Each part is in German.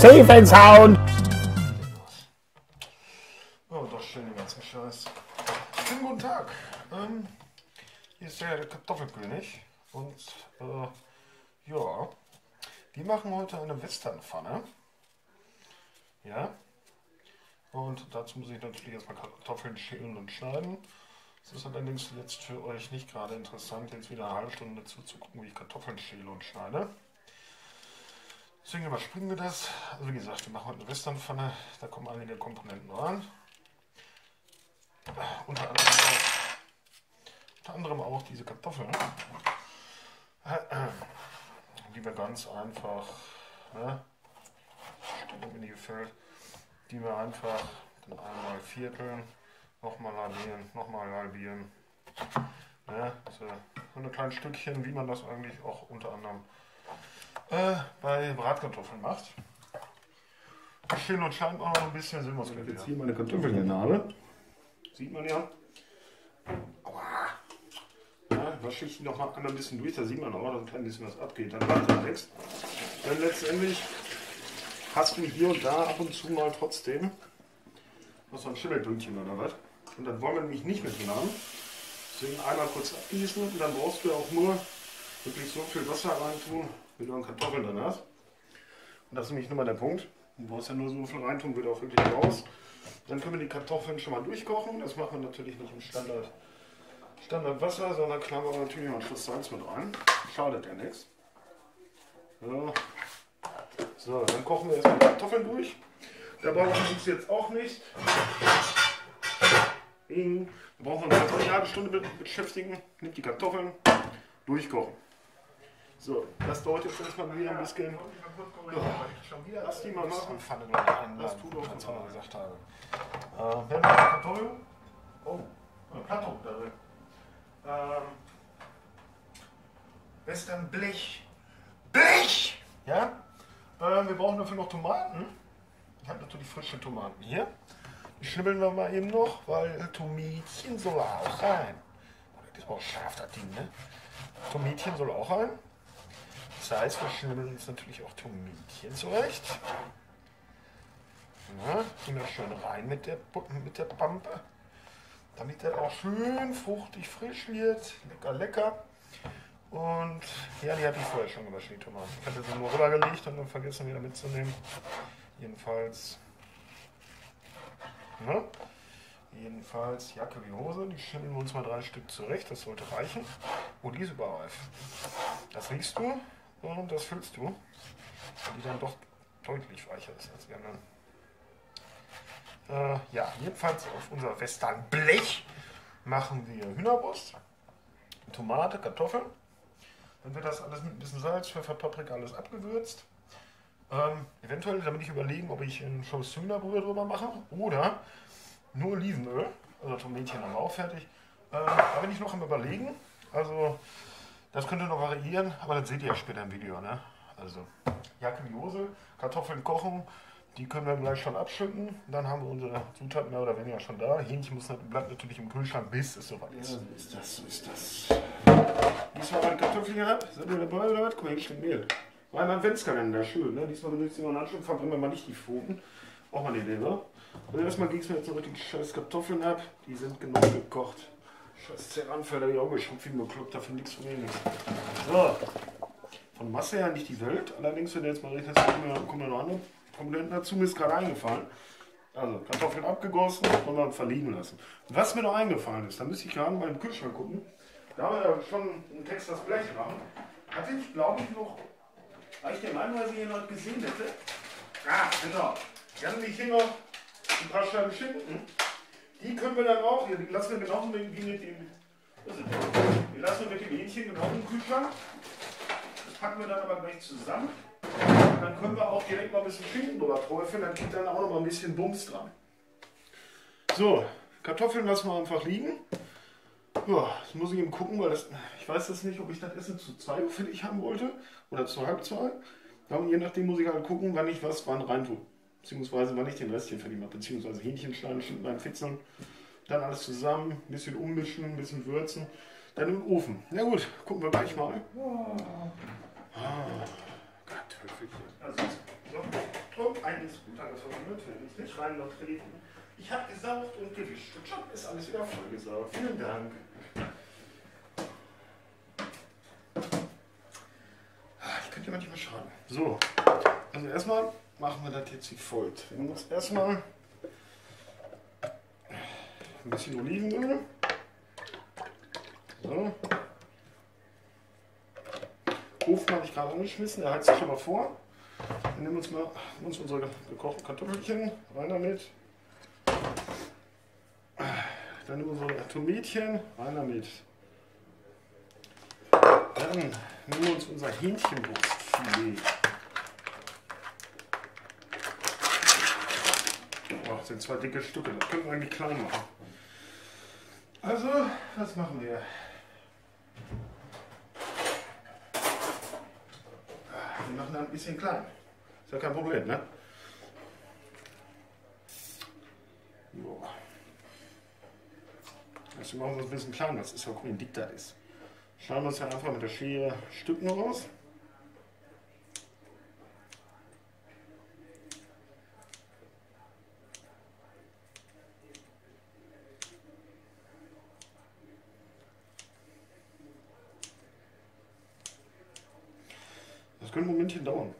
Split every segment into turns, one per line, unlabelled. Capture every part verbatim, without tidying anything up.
Safe and Sound.
Oh, doch schön den ganzen Scheiß. Schönen guten Tag. Ähm, hier ist der Kartoffelkönig und äh, ja, wir machen heute eine Westernpfanne. Ja. Und dazu muss ich natürlich erstmal Kartoffeln schälen und schneiden. Es ist allerdings jetzt für euch nicht gerade interessant, jetzt wieder eine halbe Stunde dazu zu gucken, wie ich Kartoffeln schäle und schneide. Deswegen überspringen wir das. Also wie gesagt, wir machen heute eine Westernpfanne. Da kommen einige Komponenten rein. Unter anderem auch, unter anderem auch diese Kartoffeln, die wir ganz einfach, ne, wenn mir nicht gefällt, die wir einfach dann einmal vierteln, nochmal halbieren, nochmal halbieren. Ne, so ein kleines Stückchen, wie man das eigentlich auch unter anderem äh, bei Bratkartoffeln macht. Ich schäle und schneide auch noch ein bisschen, sehen wir uns gleich. Jetzt hier meine Kartoffeln hier habe. Sieht man ja. Aua. Ja, wasche ich noch mal einmal ein bisschen durch, da sieht man auch, dass ein klein bisschen was abgeht. Dann macht das nichts. Denn letztendlich hast du hier und da ab und zu mal trotzdem noch so ein Schimmelpünktchen oder was. Und dann wollen wir nämlich nicht mit drin haben. Deswegen einmal kurz abgießen und dann brauchst du auch nur wirklich so viel Wasser reintun, wie du an Kartoffeln drin hast. Und das ist nämlich nur mal der Punkt. Du brauchst ja nur so viel reintun, wird auch wirklich raus. Dann können wir die Kartoffeln schon mal durchkochen. Das machen wir natürlich nicht im Standard, Standard Wasser, sondern klammern wir natürlich noch einen Schuss Salz mit rein. Schadet ja nichts. So. So, dann kochen wir erstmal die Kartoffeln durch. Da brauchen wir uns jetzt auch nicht. Wir brauchen uns jetzt auch eine halbe Stunde beschäftigen. Nimmt die Kartoffeln, durchkochen. So, das dauert jetzt erstmal wieder ein bisschen. Ja. Lass die mal machen. Das tut auch, was ich gesagt habe. Äh, wenn wir die Kartoffeln. Oh, ein Plattdruck da drin. Ähm, Western Blech. Blech! Ja? Äh, wir brauchen dafür noch Tomaten. Ich habe natürlich frische Tomaten hier. Die schnibbeln wir mal eben noch, weil Tomätchen soll auch rein. Das ist auch scharf, das Ding, ne? Tomätchen soll auch rein. Das heißt, wir schnibbeln uns natürlich auch Tomätchen zurecht. Ja, tun das schön rein mit der, mit der Pampe, damit das auch schön fruchtig frisch wird. Lecker, lecker. Und ja, die hatte ich vorher schon gewaschen, die Tomaten. Ich hatte sie nur rübergelegt und dann vergessen wieder mitzunehmen. Jedenfalls, ne? Jedenfalls Jacke wie Hose, die schnibbeln wir uns mal drei Stück zurecht, das sollte reichen. Oh, die ist überreif. Das riechst du. Und das füllst du, die dann doch deutlich weicher ist als die anderen. Äh, ja, jedenfalls auf unser Western Blech machen wir Hühnerbrust, Tomate, Kartoffeln. Dann wird das alles mit ein bisschen Salz, Pfeffer, Paprika alles abgewürzt. Ähm, eventuell, damit ich überlegen, ob ich einen Schuss Hühnerbrühe drüber mache oder nur Olivenöl. Also Tomätchen haben wir auch fertig. Äh, da bin ich noch am Überlegen. Also das könnte noch variieren, aber das seht ihr ja später im Video, ne? Also, Jacke wie Hose, Kartoffeln kochen, die können wir gleich schon abschütten. Dann haben wir unsere Zutaten mehr oder weniger schon da. Hähnchen muss, bleibt natürlich im Kühlschrank, bis es soweit ist. Ja, so ist das, so ist das. Diesmal meine Kartoffeln gehabt. Seid ihr dabei oder was? Guck mal, hier steht Mehl. War mein Adventskalender, schön, ne? Diesmal benutzt ihr noch einen Anschluss, verbrennen wir mal nicht die Pfoten. Auch mal eine Idee, ne? Und erstmal ging es mir jetzt noch die scheiß Kartoffeln ab. Die sind genug gekocht. Scheiß Zeranfäller, die Augen geschrumpft wie ein Bekloppter, für nichts von wenig. So, von Masse her nicht die Welt, allerdings, wenn du jetzt mal rechnest, kommen ja noch andere Komponenten dazu, mir ist gerade eingefallen. Also, Kartoffeln abgegossen und dann verliegen lassen. Und was mir noch eingefallen ist, da müsste ich gerade mal im Kühlschrank gucken, da haben wir ja schon ein Texas Blech dran. Hatte ich, glaube ich, noch, weil ich den einmal hier noch gesehen hätte. Ah, genau. Wir haben nämlich hier noch ein paar Scheiben Schinken. Die können wir dann auch, die lassen wir genauso wie mit dem, die lassen wir mit dem Hähnchen genau im Kühlschrank. Das packen wir dann aber gleich zusammen. Und dann können wir auch direkt mal ein bisschen Schinken drüber träufeln, dann geht dann auch noch mal ein bisschen Bums dran. So, Kartoffeln lassen wir einfach liegen. Ja, das muss ich eben gucken, weil das, ich weiß das nicht, ob ich das Essen zu zwei Uhr fertig haben wollte oder zu halb zwei. Und je nachdem muss ich halt gucken, wann ich was wann rein tue. Beziehungsweise wann ich den Rest hier fertig mache, beziehungsweise Hähnchen schneiden, Schinken fitzeln, dann alles zusammen, ein bisschen ummischen, ein bisschen würzen, dann im Ofen. Na gut, gucken wir gleich mal. Oh. Ah, Kartoffelchen. Also, so. Drum, einiges gut alles verwendet, will uns nicht rein noch treten. Ich habe gesaugt und gewischt und schon ist alles wieder vollgesaugt. Vielen Dank. Ich könnte ja manchmal schauen. So, also erstmal machen wir das jetzt wie folgt. Wir nehmen uns erstmal ein bisschen Olivenöl. So. Ofen habe ich gerade angeschmissen, der heizt sich schon mal vor. Dann nehmen wir uns mal uns unsere gekochten Kartoffelchen, rein damit. Dann nehmen wir unsere Tomätchen, rein damit. Dann nehmen wir uns unser Hähnchenbrustfilet. Oh, das sind zwei dicke Stücke, das können wir eigentlich klein machen. Also, was machen wir? Wir machen ein bisschen klein. Ist ja kein Problem, ne? So. Also machen wir es ein bisschen klein, das ist ja cool, wie dick das ist. Schneiden wir uns ja einfach mit der Schere Stücken raus. Das könnte ein Momentchen dauern.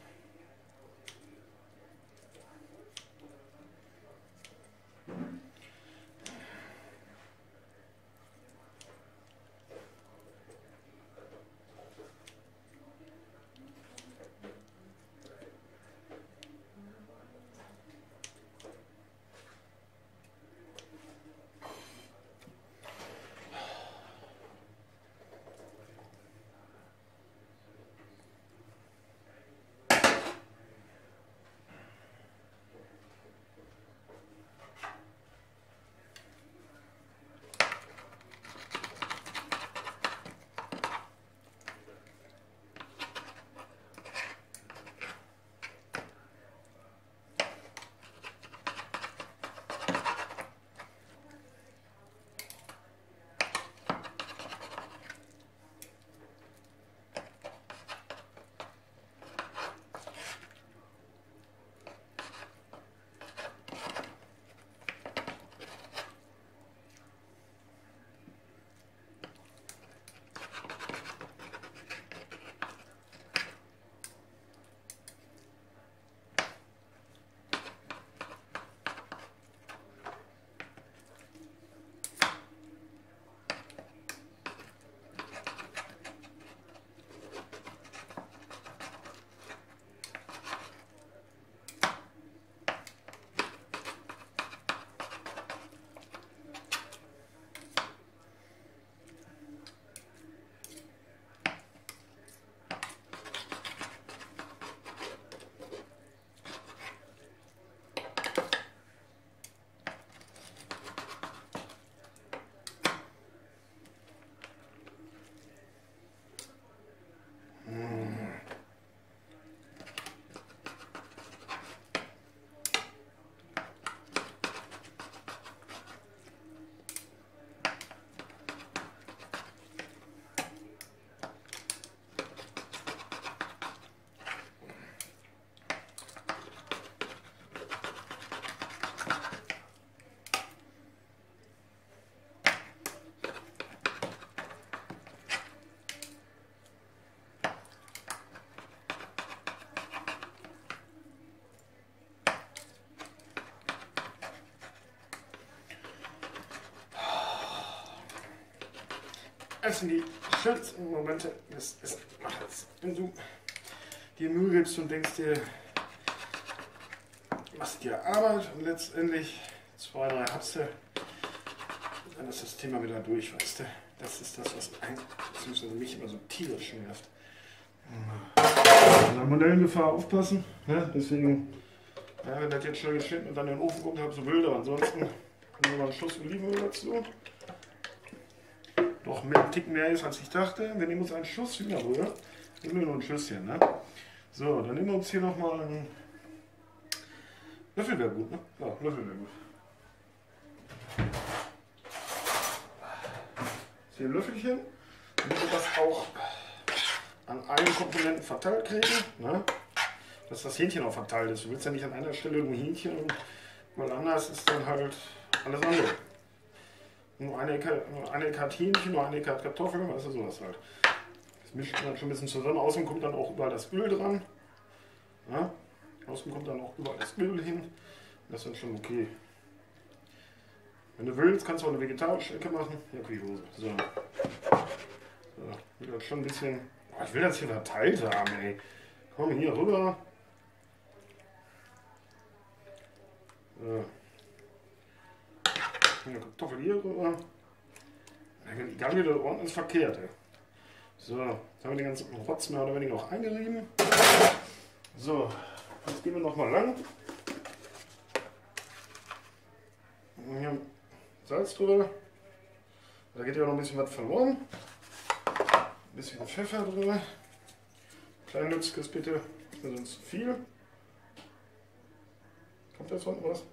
Das sind die schönsten Momente des Essens. Wenn du dir Mühe gibst und denkst dir, machst dir Arbeit und letztendlich zwei, drei Hapse, dann ist das Thema wieder durch, weißt du. Das ist das, was beziehungsweise mich immer so tierisch nervt. An der Modellengefahr aufpassen, ne? Deswegen, ja, wenn das jetzt schnell geschnitten und dann in den Ofen kommt, habe so Bilder. Ansonsten nehmen wir mal einen Schuss Olivenöl dazu. Doch mehr, ein Tick mehr ist, als ich dachte. Wir nehmen uns einen Schuss Hühnerbrühe. Nehmen wir nur ein Schüsschen, ne? So, dann nehmen wir uns hier nochmal einen Löffel, wäre gut, ne? Ja, Löffel wäre gut. Jetzt hier ein Löffelchen, damit wir das auch an allen Komponenten verteilt kriegen, ne? dass das Hähnchen auch verteilt ist. Du willst ja nicht an einer Stelle nur Hähnchen, weil anders ist dann halt alles andere. Nur eine Ecke, nur eine Ecke hat Hähnchen, nur eine Ecke hat Kartoffeln, weißt du, sowas halt. Das mischt man dann schon ein bisschen zusammen. Außen kommt dann auch überall das Öl dran. Ja? Außen kommt dann auch überall das Öl hin. Das ist dann schon okay. Wenn du willst, kannst du auch eine vegetarische Ecke machen. Ja, okay, Hose. So. So. Ich will das schon ein bisschen. Oh, ich will das hier verteilt haben, ey. Komm hier rüber. So. Eine Kartoffel hier rüber. Egal wie du ordnest, ist verkehrt, ey. So, jetzt haben wir den ganzen Rotz mehr oder weniger auch eingerieben. So, jetzt gehen wir nochmal lang. Hier Salz drüber. Da geht ja noch ein bisschen was verloren. Ein bisschen Pfeffer drüber. Kleinlützkes bitte, sonst zu viel. Kommt jetzt unten was?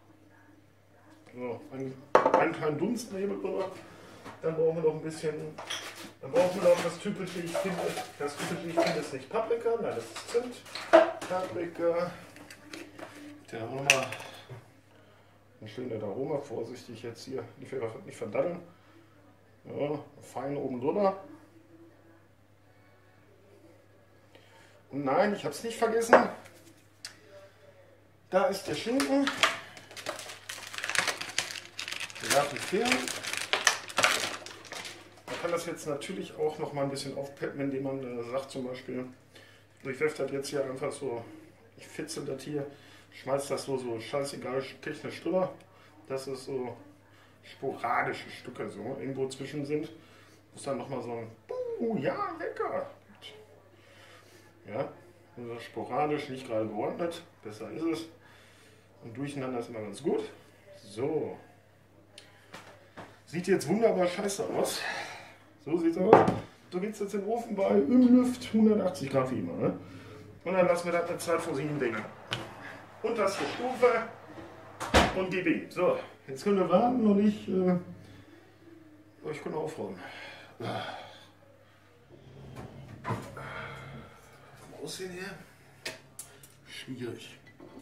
So, einen, einen kleinen Dunstnebel drüber. Dann brauchen wir noch ein bisschen. Dann brauchen wir noch das typische, ich finde, das typische, ich finde, ist nicht Paprika, nein, das ist Zimt. Paprika. Der haben wir mal ein schönes Aroma, vorsichtig jetzt hier, die Pfeffer nicht verdaddeln. Ja, fein oben drüber. Und nein, ich habe es nicht vergessen. Da ist der Schinken. Der darf nicht fehlen. Man kann das jetzt natürlich auch noch mal ein bisschen aufpeppen, indem man äh, sagt zum Beispiel, ich werfe das jetzt hier einfach so, ich fitzel das hier, schmeiß das so, so scheißegal technisch drüber, dass es so sporadische Stücke so irgendwo zwischen sind. Muss dann noch mal so ein, uh, ja, lecker. Ja, also sporadisch, nicht gerade geordnet, besser ist es. Und durcheinander ist immer ganz gut. So. Sieht jetzt wunderbar scheiße aus. So sieht es aus. So geht es jetzt in den Ofen bei im Luft hundertachtzig Grad wie immer. Ne? Und dann lassen wir das eine Zeit vor sieben Dingen. Unterste Stufe und gib ihm. So, jetzt können wir warten und ich, äh, ich kann aufräumen. Vom Aussehen her schwierig.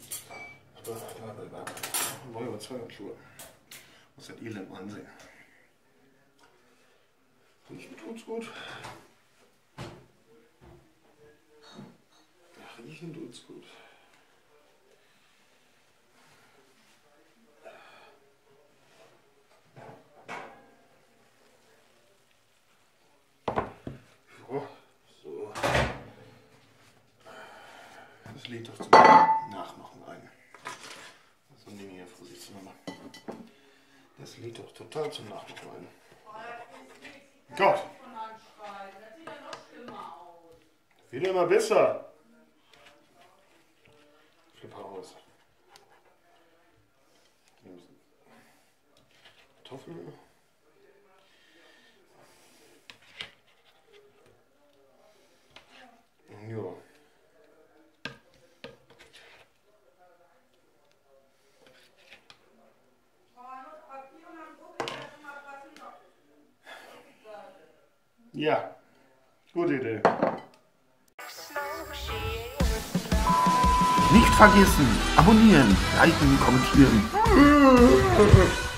Neue Zweihundertschuhe. Muss das Elend ansehen. Riechen tut's gut. Ja, riechen tut's gut. So, so. Das lädt doch zum Nachmachen ein. So ein Ding hier, vorsichtshalber. Das lädt doch total zum Nachmachen ein. Gott! Wird immer besser. Flipper aus. Kartoffeln. Ja. Ja, gute Idee.
Nicht vergessen, abonnieren, liken, kommentieren.